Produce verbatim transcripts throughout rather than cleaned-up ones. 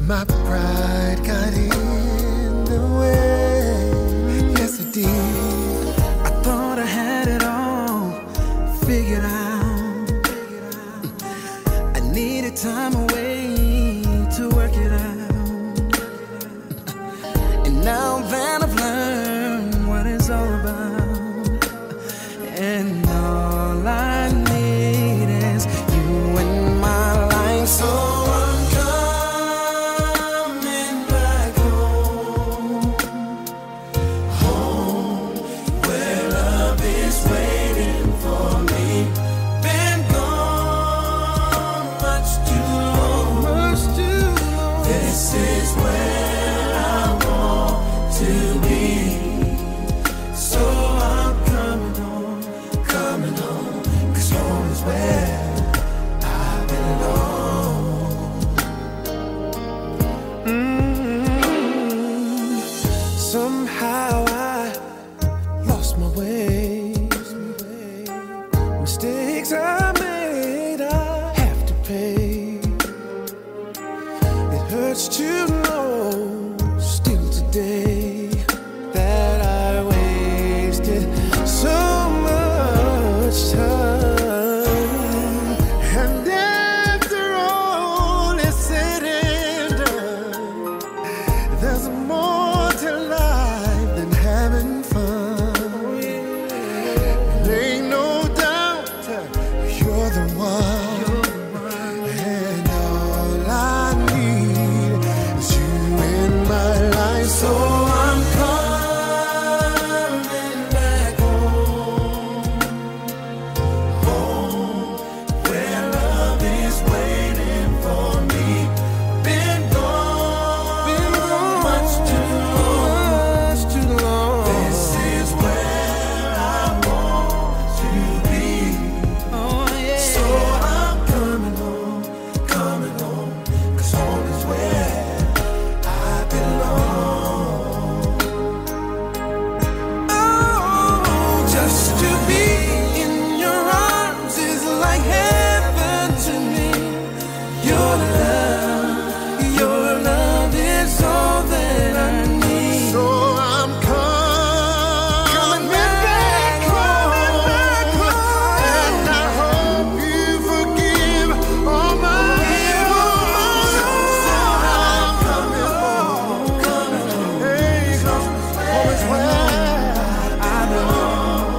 My pride got in the way. Yes, it did. I thought I had it all figured out. I needed time away to work it out. And now that I've learned what it's all about, and all I need is you in my life. So I'm coming back home, home where love is waiting for me. Been gone much too long, much too long. This is where I want to be. So I'm coming home, coming home, 'cause home is where I belong. Mm-hmm. Somehow I lost my way. Mistakes I made, I have to pay. It hurts to know still today that I wasted so much time. And after all is said and done, there's more to life than having fun. There ain't no doubt you're the one, and all I need is you in my life. So I'm coming back home, home where love is waiting for me. Been gone, been gone much too long, much too long. This is where I want to be. Oh yeah. So I'm coming home, coming home, 'cause home is where I belong. Oh, just to be in your arms is like heaven to me. Your love, your love is all that I need. So I'm coming back home, and I hope you forgive all my wrongs. So I'm coming home, coming home. Hey, 'cause home is where I belong.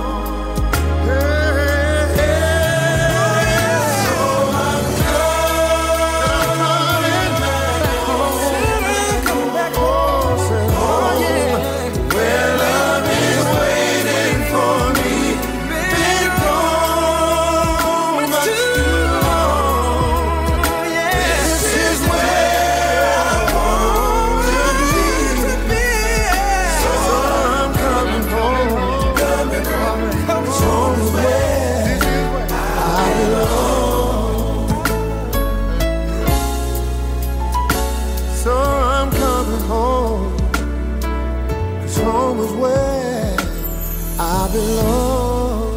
Hey, hey. So I'm coming back home. Coming back home. Oh yeah, where love is waiting for me. Been gone much too long. This is where I want to be. So I'm coming home, coming home, 'cause home is where I belong. So I'm coming home, 'cause home is where I belong.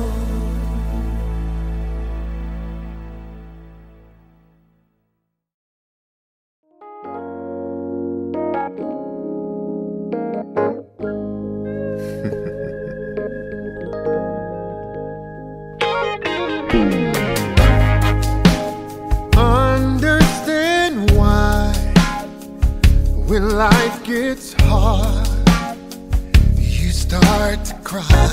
Understand why when life gets hard, you start to cry.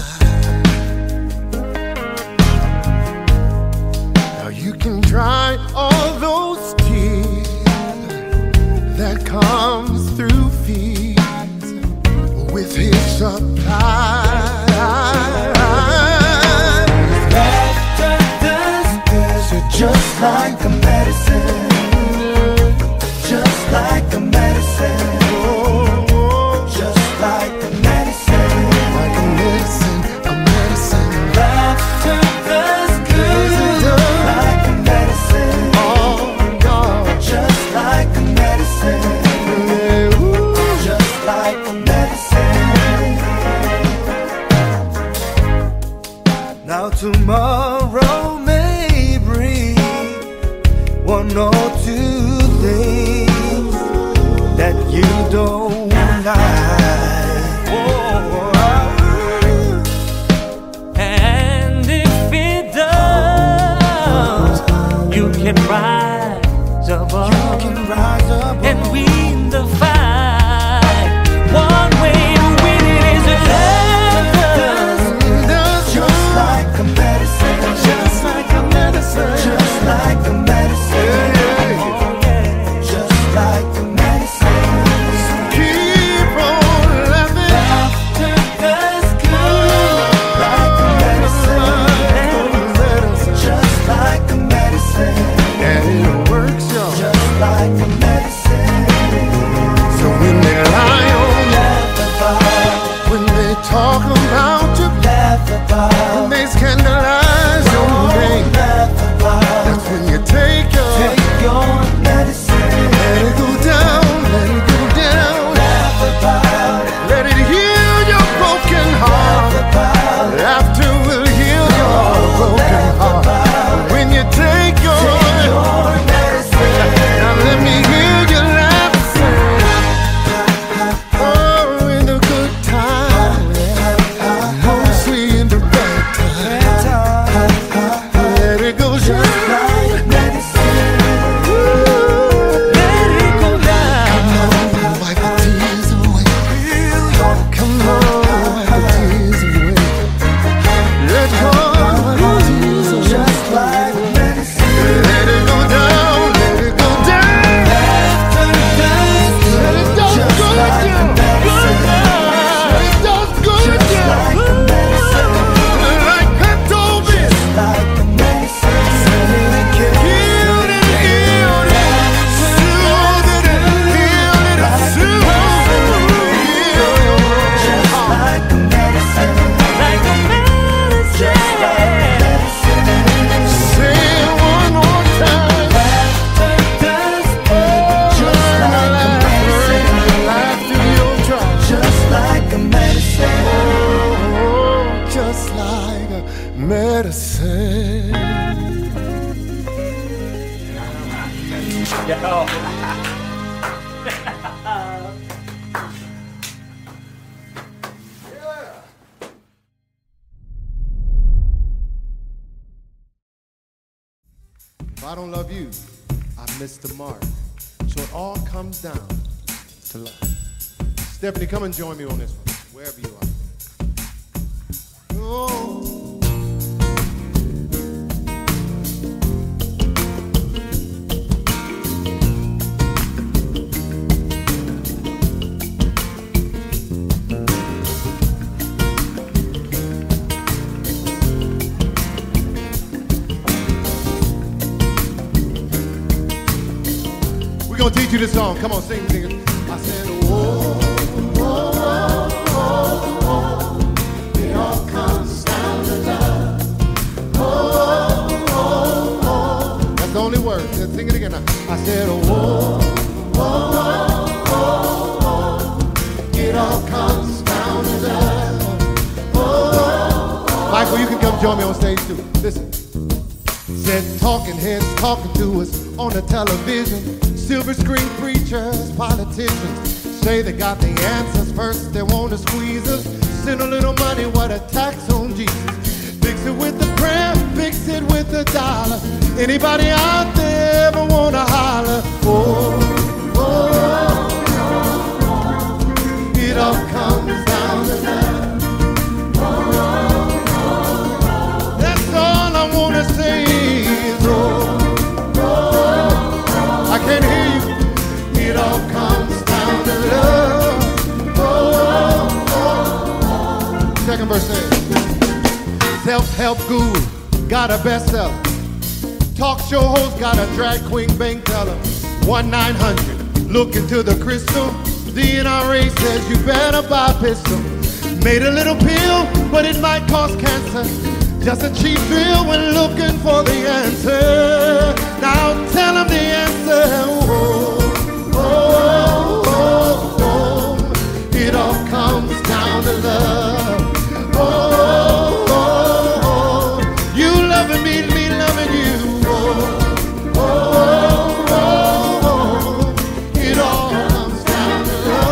Now you can dry all those tears that comes through fears with His supply. Laughter does good, so just like a medicine, just like a medicine, just like a medicine, like a medicine, a medicine. Laughter does good, like a medicine. Oh God. don't lie. Oh, and if it does, you can rise above, you can rise above and win the fight. One way to win it is love. Just like a medicine, just like a medicine, just like a medicine, oh, yeah. Just like a medicine. So keep on laughing. Laughter does good, like a medicine, just like a medicine, and it works, y'all. Just like a medicine. So when they lie on you, laugh about. When they talk about you, laugh about. When they scandalize your name, laugh about. That's when you take your, take your medicine. Let it go down, let it go down. Laugh about it. Let it heal your broken heart. Laugh about it. Laughter will heal your broken heart. When you take your, take your medicine. Now let me hear you laughing. Oh, in the good time, mostly in the bad time. Let it go just like medicine. Let it go down. Come on, wipe the tears away. Come on, wipe the tears away. Let go, wipe the tears away. Just like medicine. Let it go down, let it go down. Laughter does good. Let it do just good, like yeah. Medicine. Let it does good, just yeah. Like a medicine. Like Pepto-Bismol. Just like a medicine. Healed and healed it. Soothed it and healed it and soothed it. Just like a medicine. Like a medicine. Say it one more time. Laughter does good. Just like a medicine. Laugh through your trials. Just like a medicine. Oh, just like a medicine. If I don't love you, I missed the mark. So it all comes down to love. Stephanie, come and join me on this one, wherever you are. Oh. We're gonna teach you this song. Come on, sing, sing it. I said, whoa, whoa, whoa, whoa, it all comes down to love. Whoa, whoa, whoa. That's the only word. Let's sing it again. I said, whoa, whoa, whoa, whoa, it all comes down to love. Whoa. Michael, you can come join me on stage too. Listen. Said talking heads talking to us on the television. Silver screen preachers, politicians say they got the answers. First they want to squeeze us. Send a little money, what a tax on Jesus. Fix it with the prayer, fix it with the dollar. Anybody out there ever want to holler? Oh, oh, oh, oh. It all comes down to love. Oh, oh, oh. That's all I want to say is oh. I can't hear you. It all comes down to love. Oh, oh, oh. Second verse says, self-help guru got a bestseller. Talk show host got a drag queen bank teller. one nine hundred, look into the crystal. The N R A says you better buy a pistol. Made a little pill, but it might cause cancer. Just a cheap thrill when looking for the answer. Now tell them the answer. Oh, oh, oh, oh. It all comes down to love. Oh, oh, oh. You loving me, me loving you. Oh, oh, oh, oh. It all comes down to love.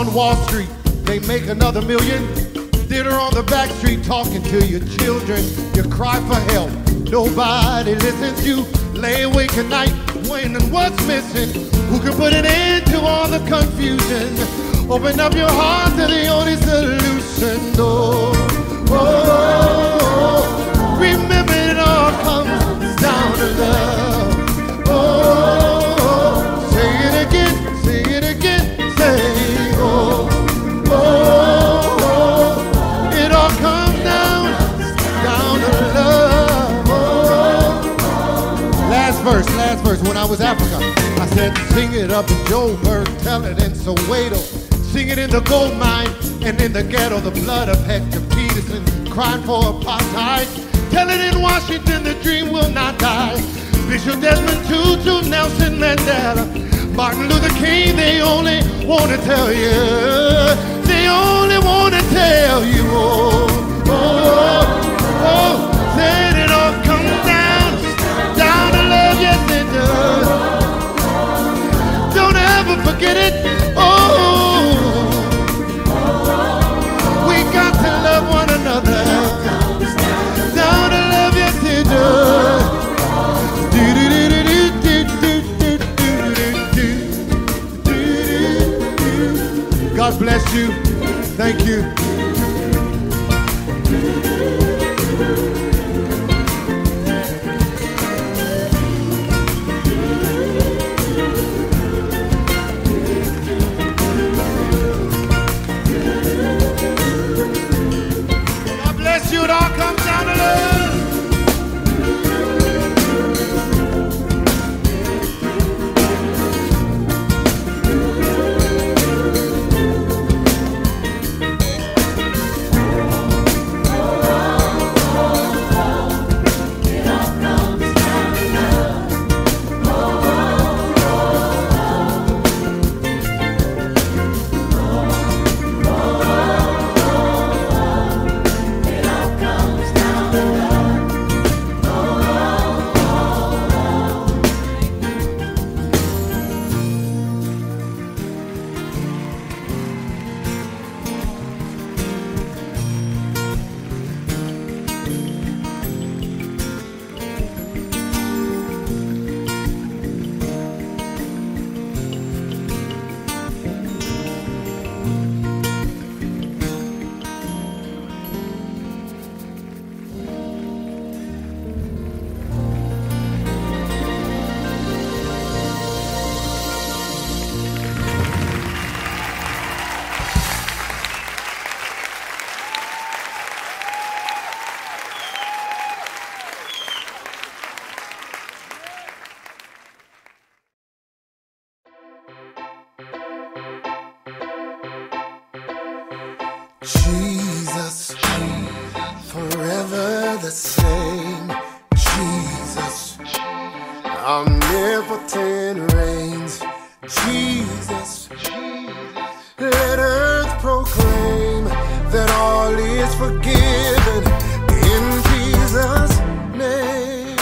on Wall Street, they make another million. Dinner on the back street, talking to your children. You cry for help, nobody listens. You lay awake at night, wondering what's missing. Who can put an end to all the confusion? Open up your heart to the only solution. Oh, oh, oh, remember it all comes down to love. Oh, oh, say it again, say it again, say oh, oh, oh, it all comes down, down to love. Oh, last verse, last verse. When I was Africa, I said, sing it up in Joburg, tell it in Soweto. Sing it in the gold mine and in the ghetto, the blood of Hector Peterson, crying for apartheid. Tell it in Washington, the dream will not die. Bishop Desmond Tutu, Nelson Mandela, Martin Luther King, they only want to tell you, they only want to tell you, oh, oh, oh, that it all comes down, down to love, yes it does. Don't ever forget it, oh. Got to love one another. Down to love, yes it does. God bless you. Thank you. It all comes down to love. Jesus, forever the same. Jesus, omnipotent reigns. Jesus, let earth proclaim that all is forgiven in Jesus' name.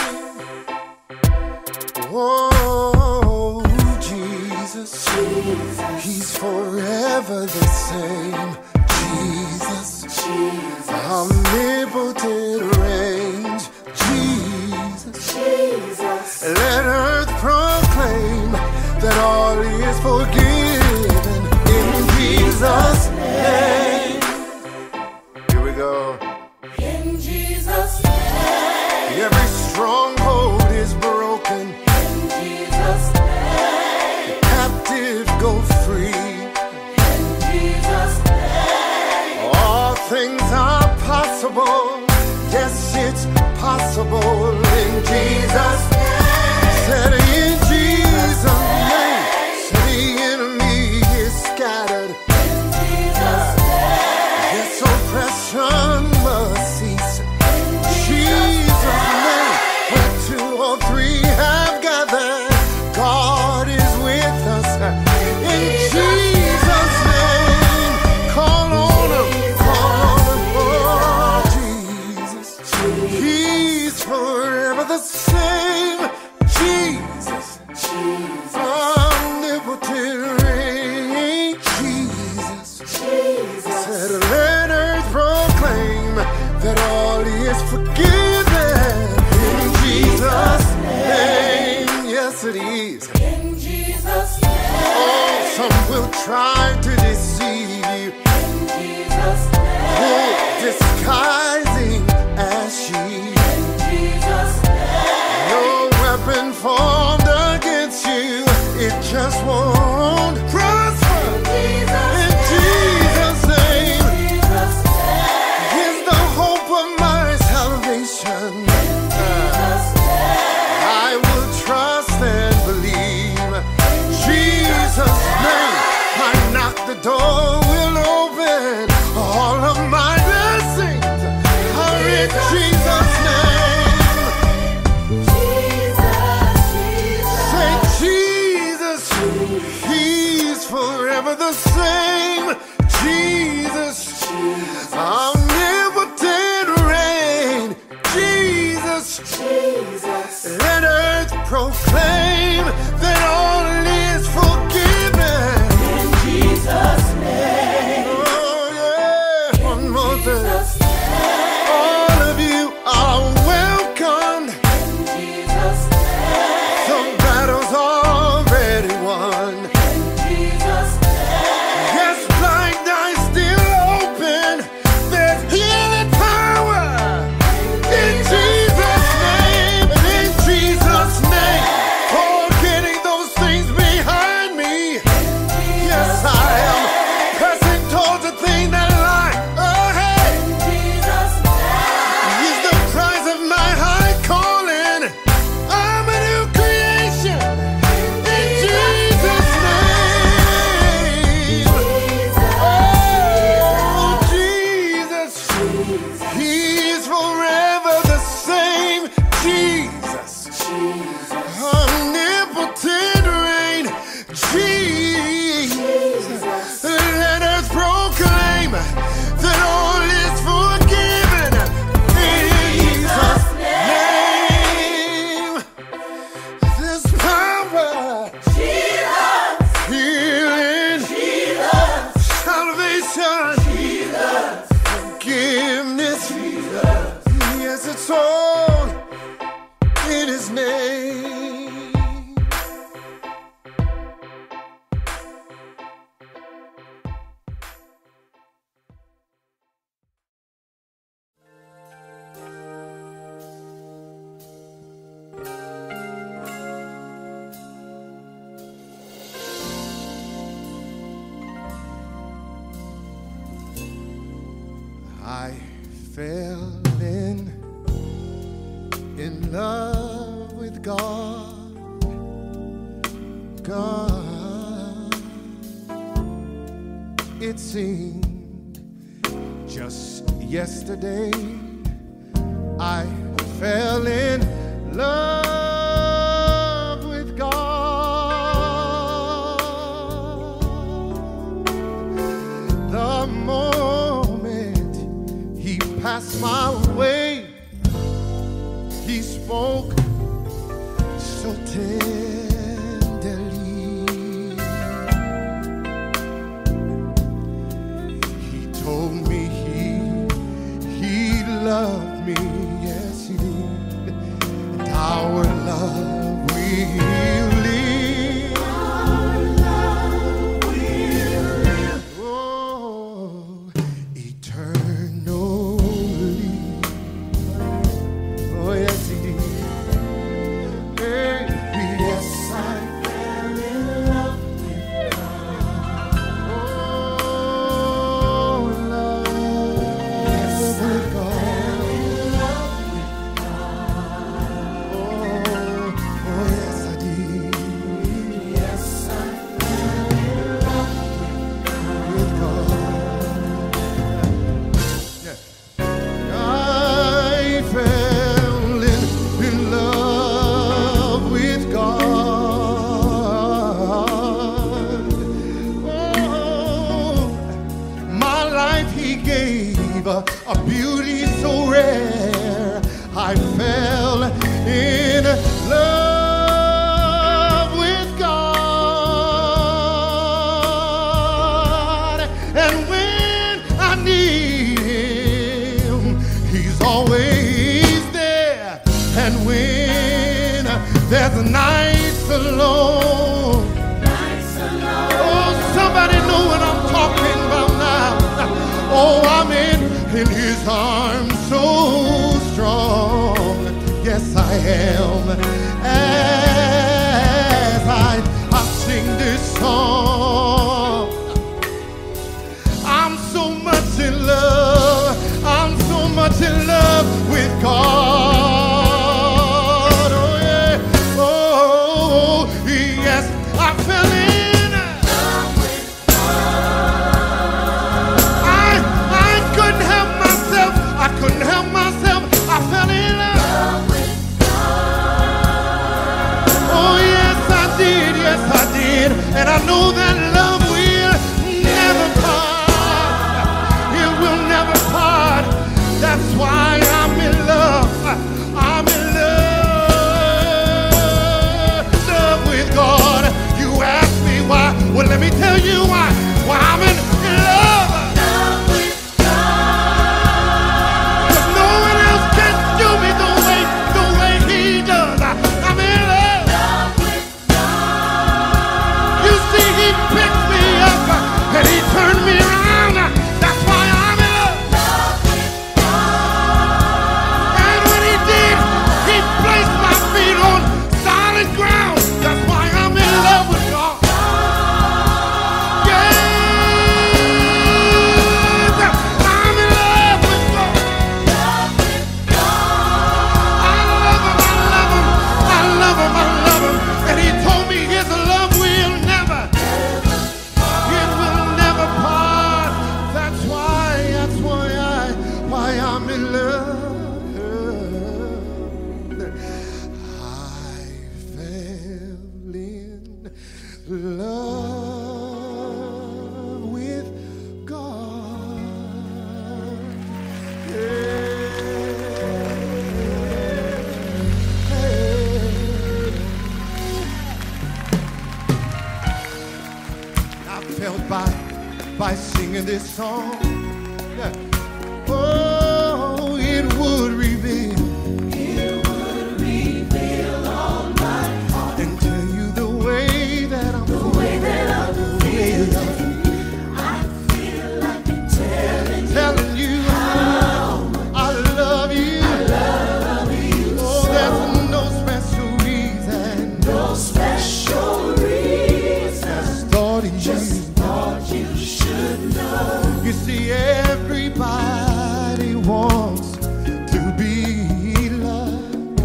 Oh, Jesus, Jesus, He's forever the same. Jesus, Jesus, omnipotent reigns. Jesus, Jesus, let earth proclaim that all is forgiven in Jesus' name. Here we go. In Jesus' name. Every stronghold is broken. In Jesus' name. The captives go free. In Jesus' name. All things are possible. Yes, it's possible in Jesus' name. Said in Jesus' name. Said the enemy is scattered. In Jesus' name. Yes, oppression must cease. In Jesus' name. Where two or three have gathered, God is with us. In Jesus' name. Call on Him. Call on Him. Oh, Jesus. He's forever the same. Jesus, Jesus, omnipotent reign. Jesus, tried to deceive you, oh, disguising as she. No weapon formed against you, it just won't prosper. In Jesus' name, He's the hope of my salvation. I will trust and believe. Jesus' name, I knock, the door will open. All of my blessings are in Jesus' name. Say Jesus, He's forever the same. Jesus, omnipotent reign. Jesus, let earth proclaim that all is forgiven. In Jesus' name. Oh yeah, one more thing. All of you are welcomed. Some battles already won. Yes, blind eyes still open. There's healing power in Jesus' name. In Jesus' name, forgetting those things behind me. Yes, I am pressing towards the thing that lie ahead. He's the prize of my high calling. I'm a new creation in Jesus' name. Oh, Jesus, He's forever the same. Jesus, omnipotent reign. Jesus, let us proclaim that all is forgiven in Jesus' name. There's power, healing, salvation, forgiveness. Yes, it's all in His name. I fell in in love with God, God. It seemed just yesterday I fell in love with God. The moment He passed my way, He spoke so tenderly. He told me he he loved me, yes He did, and our love will live. Our love will live. Oh, eternally. Oh yes He did. Hey, yes I fell in love with God. Oh, love with God. Oh, oh yes I did. Yes I fell in love with God. Yeah. I fell in, in love with God. Oh, my life He gave a, a beauty so rare. I fell in love with God. And when I need Him, He's always there. And when there's nights alone, oh, somebody Anybody know what I'm talking about now? Oh, I'm in, in his arms so strong. Yes, I am. As I, I sing this song, I'm so much in love. I'm so much in love with God. Oh, yeah. Oh, yes, I fell in love with God. I, I couldn't help myself. I couldn't help myself. I fell in love with God. Oh, yes, I did. Yes, I did. And I know that love will never part. It will never part. That's why I'm in love. I'm in love, love with God. You ask me why? Well, let me tell you why. Why I'm in love. Love with God. 'Cause no one else can do me the way, the way He does. I'm in love. Love with God. You see, He picked me up and He turned me around. That's why I'm in love. Love with God. And when He did, He placed my feet on solid ground. That's why I'm in love with God. Yes, I'm in love with God. Love with God. I love Him, I love Him, I love Him, I love Him. And He told me His love will never, it will never part. That's why, that's why I, why I'm in love. I fell in love with God. I felt by, by singing this song. Yeah. Oh, it would reveal, it would reveal all my heart and tell you the way that I'm the way that I'm feeling. I feel like telling, telling you how I love you. I love you. Oh, there's no special reason, no special reason. Just thought you, just thought you should know. You see, everybody wants to be loved.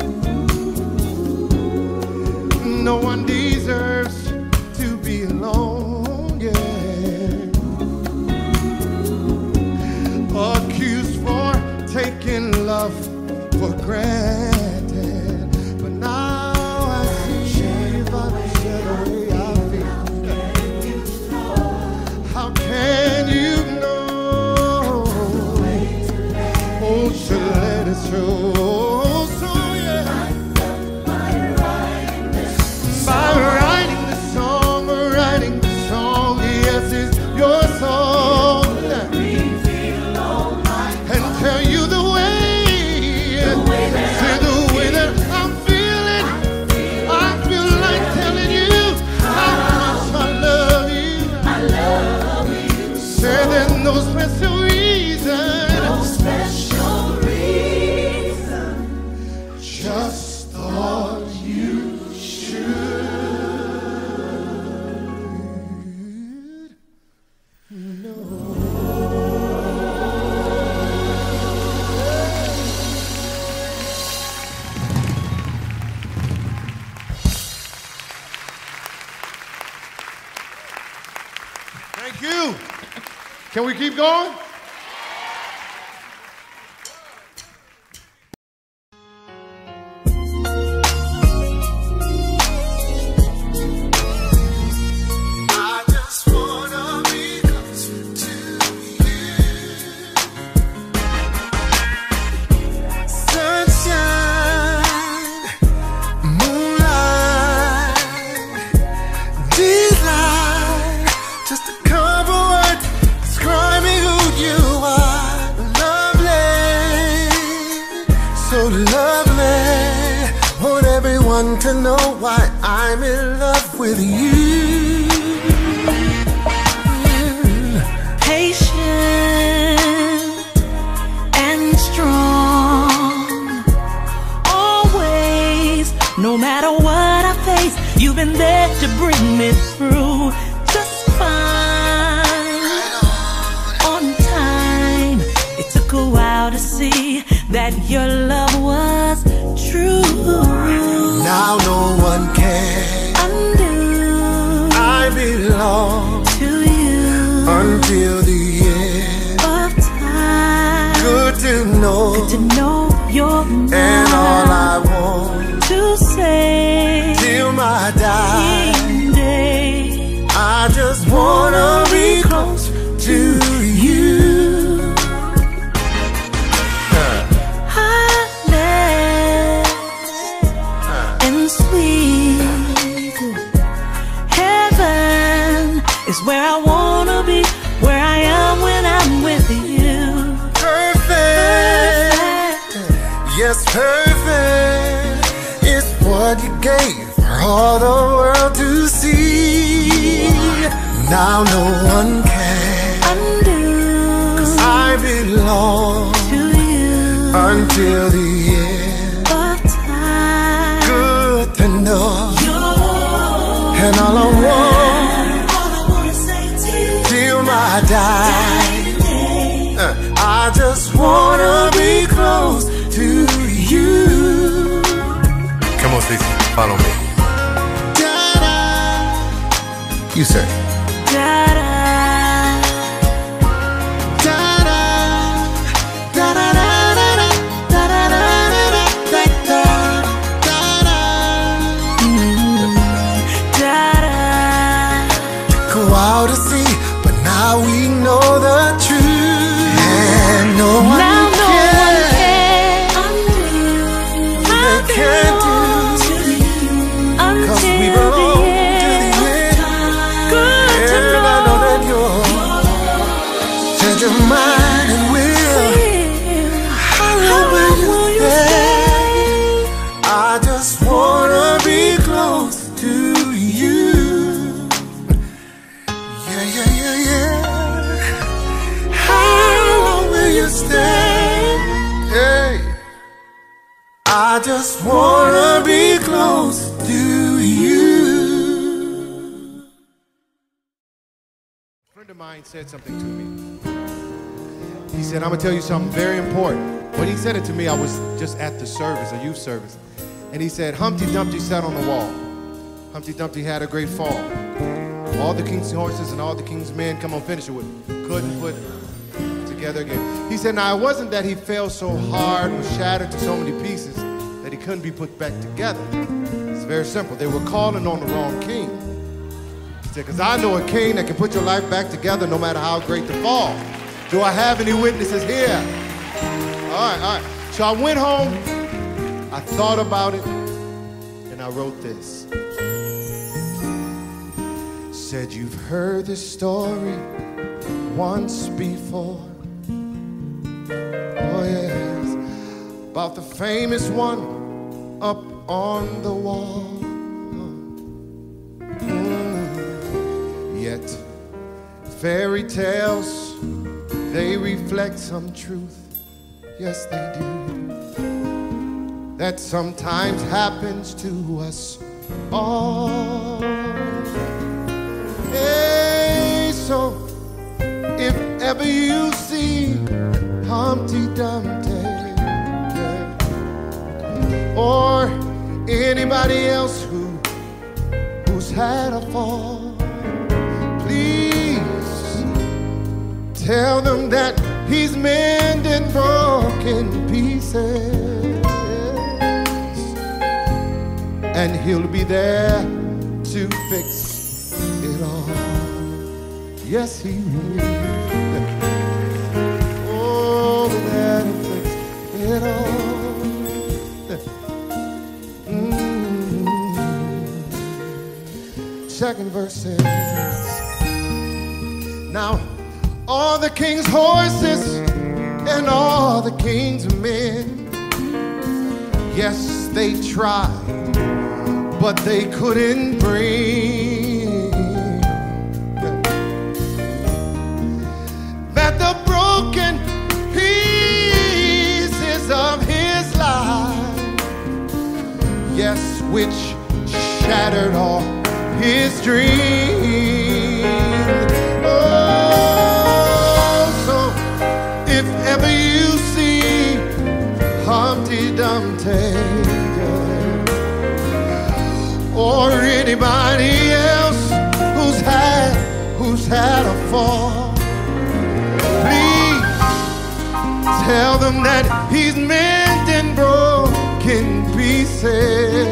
No one deserves to be alone, yeah. Accused for taking love for granted. But now I see if I said the way I feel. How can you know? Oh, to let it show. So yeah, by writing the song, writing the song, yes, it's your song. And tell you the way, say the way that I'm feeling. I feel like telling you how much I love you. I love you. Say there's no special reason, no special reason. Just thought you should know. Thank you. Can we keep going? I just wanna be closer to you. Sunshine, moonlight, delight, just a couple words describing who you are. Lovely, so lovely. Want everyone to know why I'm in love with you. strong. Always, no matter what I face, you've been there to bring me through. Just fine, on time. It took a while to see that your love was true. Now no one can undo. I belong to you until the end of time. Good to know, Good to know you're mine. And all I want to say till my dying day, I just wanna be close to you. Is where I wanna be, where I am when I'm with you. Perfect, perfect. Yes, perfect. It's what you gave for all the world to see. Now no one can undo. 'Cause I belong to you until the end of time. Good to know, and all I want I die. Uh, I just wanna be close to you. Come on, Stacey, follow me. Da-da. You say. Da-da. Da-da. Da-da-da-da-da. Da-da-da-da-da. Da-da. Da-da. Go out to sea. Now we know the truth, and no one now can, no one can undo. They can't do, until 'cause we belong the end. to the end. Good and to know. I know that you're change your mind and will. How long will you stay? I just wanna be close to you. Yeah, yeah, yeah, yeah. Stay. Hey, I just wanna be close to you. A friend of mine said something to me. He said, I'm gonna tell you something very important. When he said it to me, I was just at the service, a youth service. And he said, Humpty Dumpty sat on the wall. Humpty Dumpty had a great fall. All the king's horses and all the king's men, come on, finish it with me, couldn't put together again. He said, now it wasn't that he fell so hard, was shattered to so many pieces that he couldn't be put back together. It's very simple. They were calling on the wrong king. He said, because I know a king that can put your life back together no matter how great the fall. Do I have any witnesses here? All right, all right. So I went home, I thought about it, and I wrote this. Said, you've heard this story once before. Oh yes, about the famous one up on the wall. Mm. Yet fairy tales, they reflect some truth. Yes, they do. That sometimes happens to us all. Hey, so if ever you see Humpty Dumpty, yeah, or anybody else who who's had a fall, please tell them that he's mending broken pieces, and he'll be there to fix it all. Yes, he will. Oh, that he fix it all. Mm-hmm. Second verse says, now all the king's horses and all the king's men, yes, they tried, but they couldn't bring that the broken pieces yes, which shattered all his dreams. Oh, so if ever you see Humpty Dumpty or anybody else who's had who's had a fall, please tell them that he's mending broken pieces,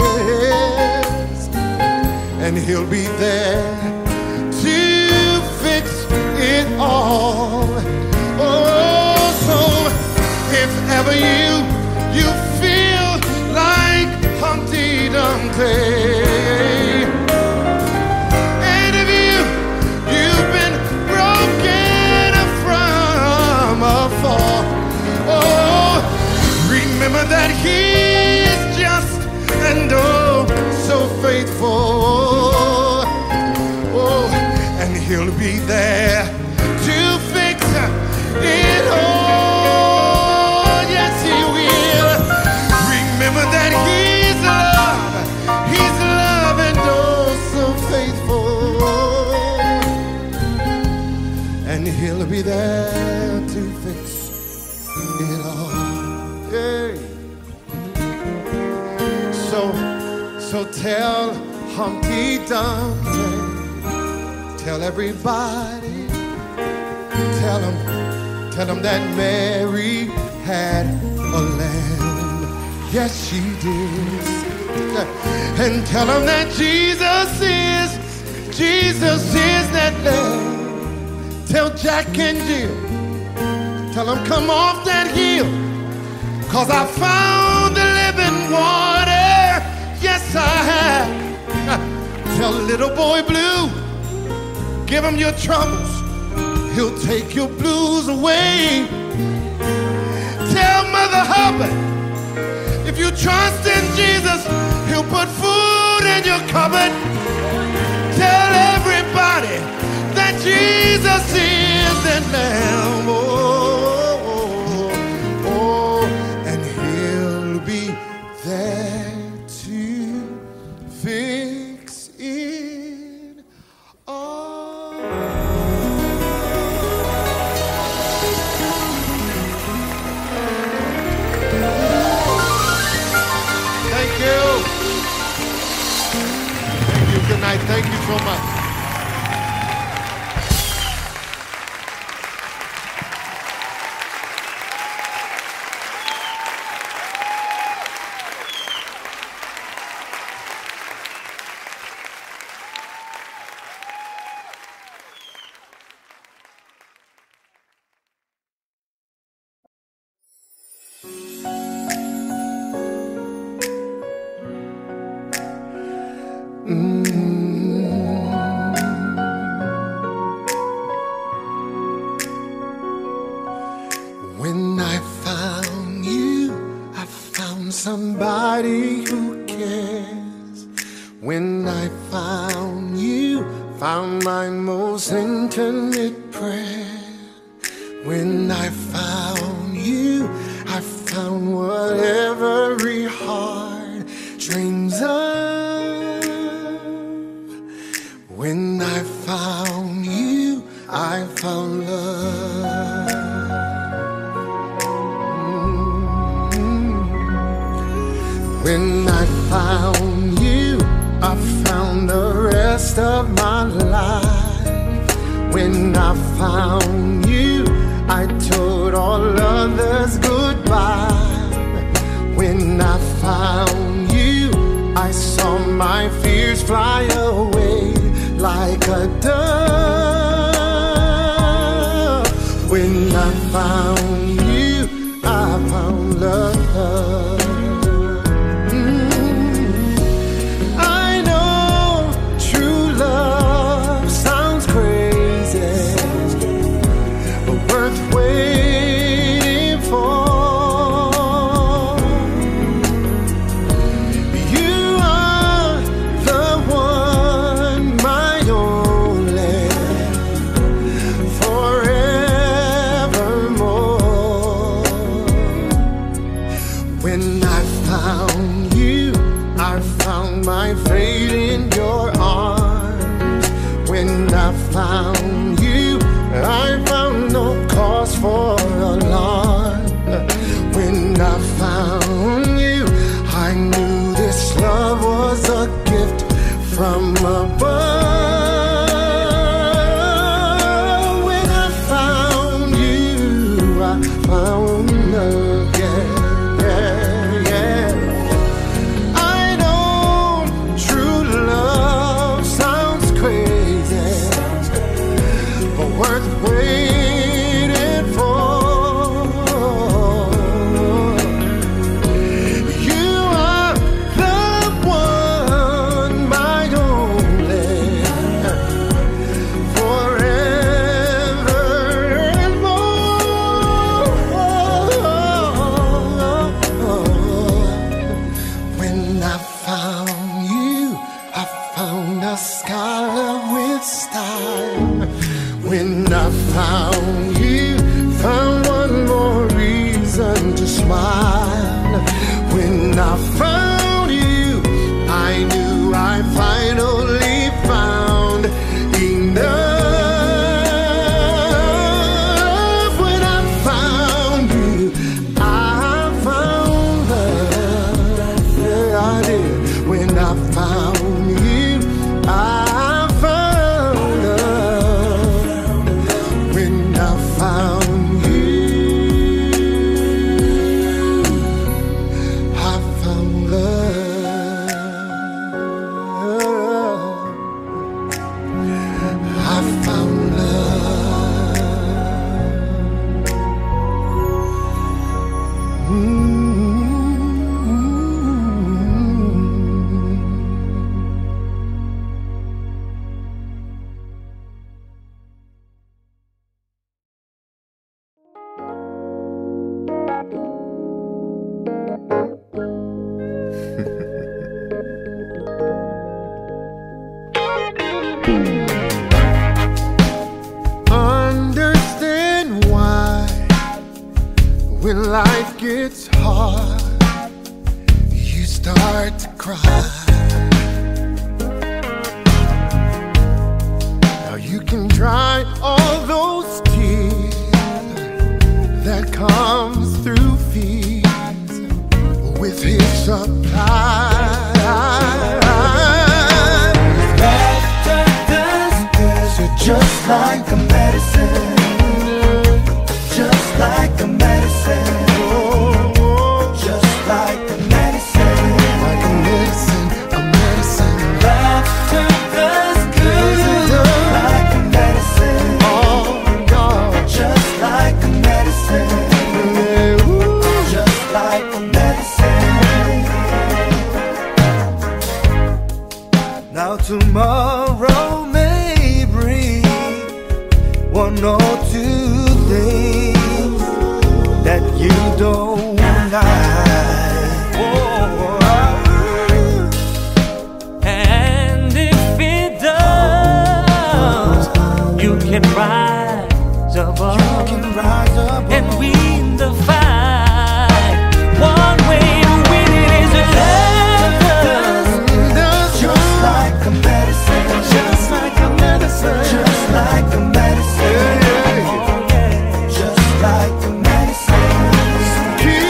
and he'll be there to fix it all. Oh, so if ever you you feel like Humpty Dumpty, and if you you've been broken from afar, oh, remember that he is just and oh so faithful. Oh, and he'll be there to fix it all. Yes, he will. Remember that he's love, he's love and oh so faithful, and he'll be there to fix it all. Hey. So, so tell Humpty Dumpty, tell everybody, tell them, tell them that Mary had a lamb. Yes, she did. And tell them that Jesus is, Jesus is that lamb. Tell Jack and Jill, tell them come off that hill, 'cause I found the living water. Yes, I have. Tell little boy Blue, give him your troubles, he'll take your blues away. Tell Mother Hubbard, if you trust in Jesus, he'll put food in your cupboard. Tell everybody that Jesus is that lamb. Oh, oh, oh, and he'll be there to fix it all. Thank you. Thank you. Good night. Thank you so much. When I found you, I found somebody who cares. When I found you, found my most intimate prayer. When I found you, I found what every heart dreams of. When I found you, I found love. When I found you, I found the rest of my life. When I found you, I told all others goodbye. When I found you, I saw my fears fly away like a dove. When I found you, I found love. Forevermore. found my fate in your arms. When I found you, I found no cause for alarm. When I found you, I knew this love was a gift from above. When I found you, I found love, yeah, yeah, yeah. I know true love sounds crazy, but worth waiting for. You are the one, my only, forever and more. When I found you, I found a scholar with style. When I found you, found one more reason to smile. When I found you, I knew I finally found enough. When I found you, I found love. Yeah, I did. When I found you, I found love. When I found you, I found love. I found love. Mm-hmm. Understand why when life gets hard, you start to cry. Now you can dry all those tears that comes through fees with his supply. Just like a medicine, just like a medicine, oh, just like a medicine, like a medicine, a medicine. Laughter does good, just like a medicine, oh God, just like a medicine, yeah, just like a medicine. Now tomorrow may bring one or two things that you don't like. Oh, and if it does, you can rise above, You can rise above and win the fight. One way to win it is love. just like a medicine, just like a medicine, just like a medicine, yeah, yeah. Just like a medicine. Keep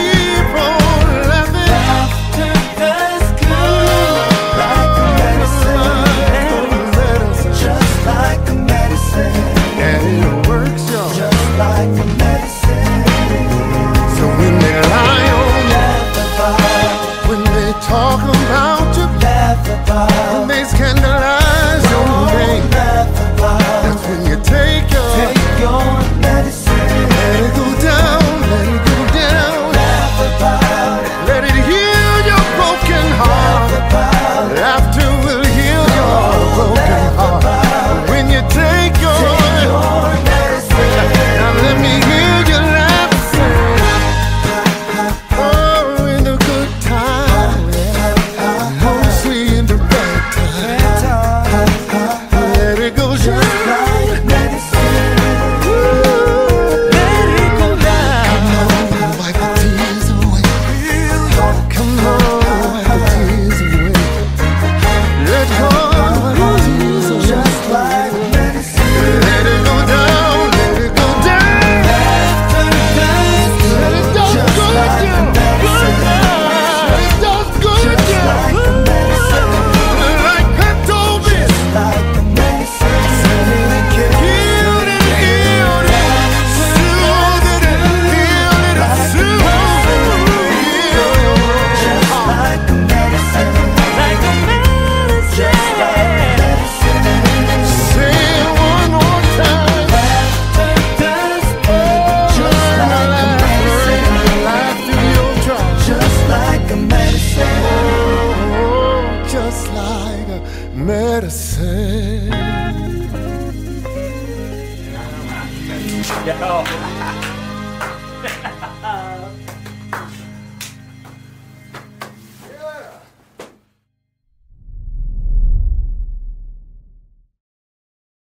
medicine. Yeah.